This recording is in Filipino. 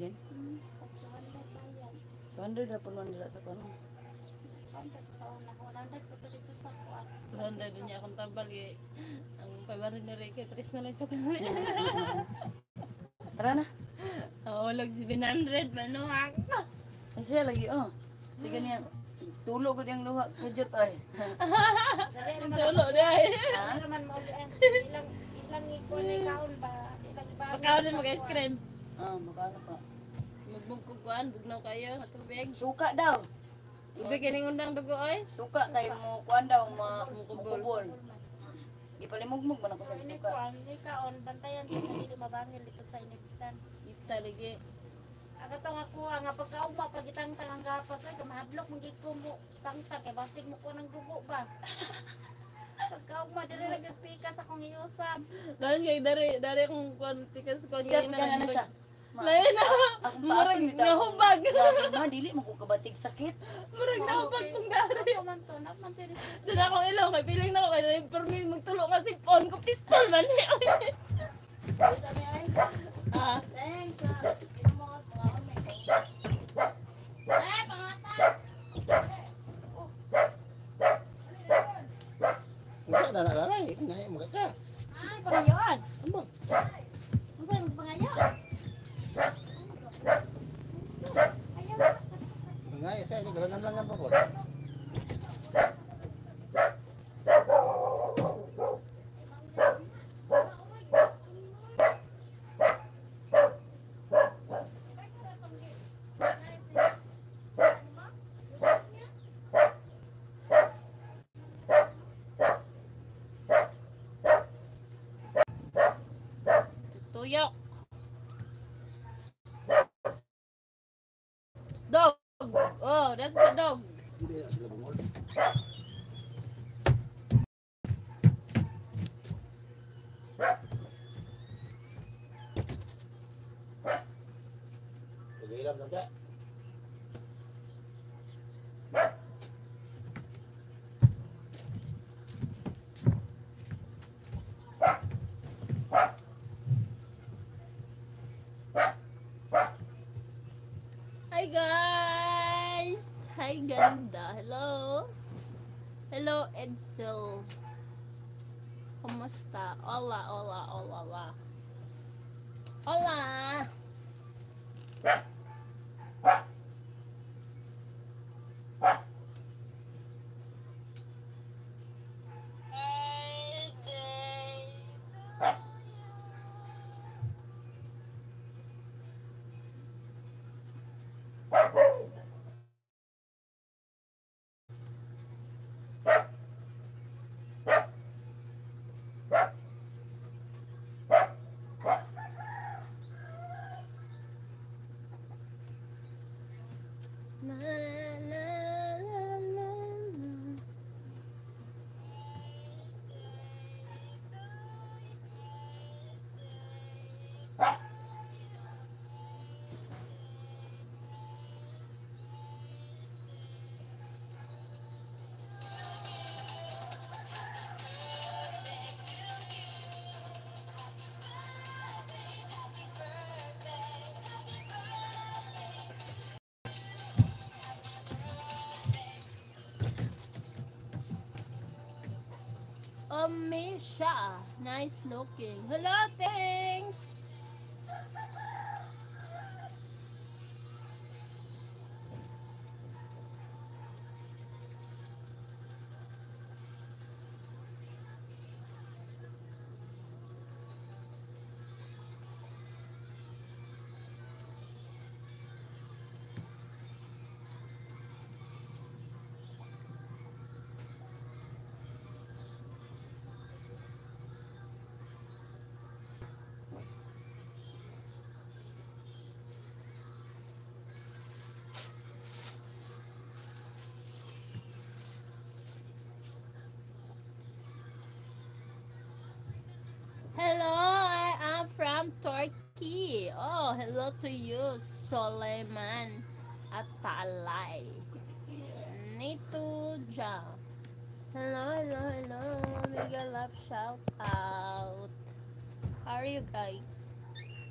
bilhin? 200 na po nila sa kono. 200 niya akong tambal eh. Ang 500 na rin kay Tris na lang sa kanila. Tara na. Walag 700 manuhak. Ay siya lagi Sige niya. Tulo ko diyang luha. Kajot ay. Tulo dahil. Naman mo ilang ikaw na ikaon ba? Pagkaon din mag-ice cream. Makano pa. Magbugkukuan, bugnaw kayo, matubig. Suka daw. Ugay kining undang dugo ay. Suka kay mo kuan daw mukubol. Ipalimugmug man ako sa suka. Hindi kaon bantayan sa dili mabangil dito sa inibitan. Ita lagi. Aga to nga kuha nga pagkauma pagitang tangang gapas ay kamahadlok mangig ko mo tangtang kay basig mo ko ng dugo ba. Pagkauma diri ra pika sa kong iusab. Lan kay dari akong kuan tikas ko Siya pagana na siya. Lain na. Murag nahubag. Ma dili mo ko kabatig sakit. Murag nahubag kung dari. Kumantunak man diri sa Sila akong ilaw kay piling na ako kay permi magtulo nga si phone ko pistol man eh. Sabi ay. thanks. Enggak ada lain, ngai mo ka. Ay, pangayon. Amo. Unsa yung pangayon? Ngai saya ni galangan lang apa po. Tuyok. Dog. Oh, that's a dog. Hindi sila bungol. Pag-ilam lang ka. Hi guys! Hi ganda! Hello! Hello Edsel! Kumusta? Hola, hola, hola, hola! Hola! La, la, la, la, la. Misha, nice looking. Hello, thanks. Hello, I am from Turkey. Oh, hello to you, Soleiman Atalay. Nituja. Hello, hello, hello. Mega love shout out. How are you guys?